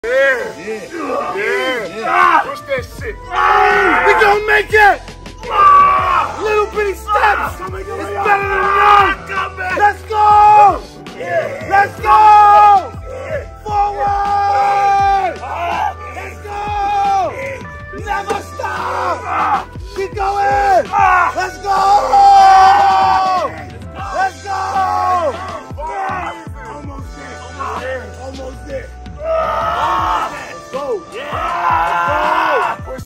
Yeah. Push that shit. We gonna make it. Little bitty steps. It's better than none. Let's go. Let's go. Forward. Let's go. Never stop. Keep going. Let's go.